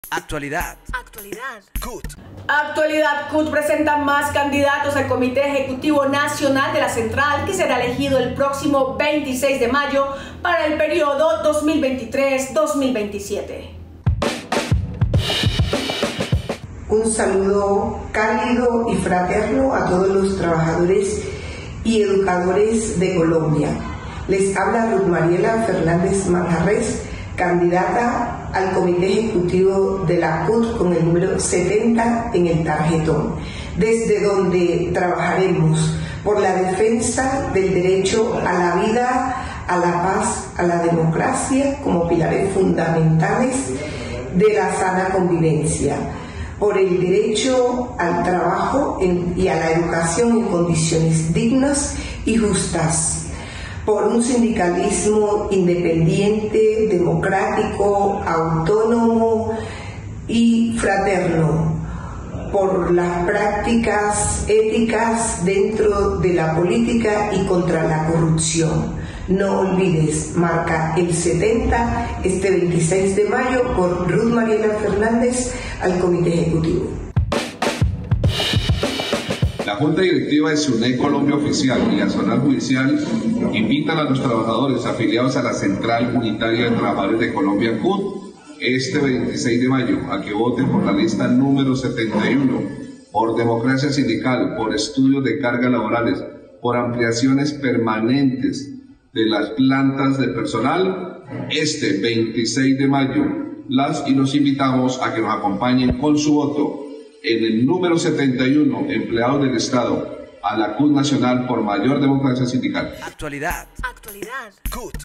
Actualidad. CUT. Actualidad CUT presenta más candidatos al Comité Ejecutivo Nacional de la Central, que será elegido el próximo 26 de mayo para el periodo 2023-2027. Un saludo cálido y fraterno a todos los trabajadores y educadores de Colombia. Les habla Ruth Mariela Fernández Manjarres, candidata al Comité Ejecutivo de la CUT con el número 70 en el tarjetón, desde donde trabajaremos por la defensa del derecho a la vida, a la paz, a la democracia como pilares fundamentales de la sana convivencia, por el derecho al trabajo y a la educación en condiciones dignas y justas, por un sindicalismo independiente, democrático, autónomo y fraterno, por las prácticas éticas dentro de la política y contra la corrupción. No olvides, marca el 70 este 26 de mayo por Ruth Mariela Fernández al Comité Ejecutivo. La Junta Directiva de SUNED Colombia Oficial y la Zonal Judicial invitan a los trabajadores afiliados a la Central Unitaria de Trabajadores de Colombia CUT este 26 de mayo a que voten por la lista número 71, por democracia sindical, por estudios de cargas laborales, por ampliaciones permanentes de las plantas de personal este 26 de mayo. Las y los invitamos a que nos acompañen con su voto en el número 71, empleados del Estado, a la CUT Nacional por mayor democracia sindical. Actualidad. CUT.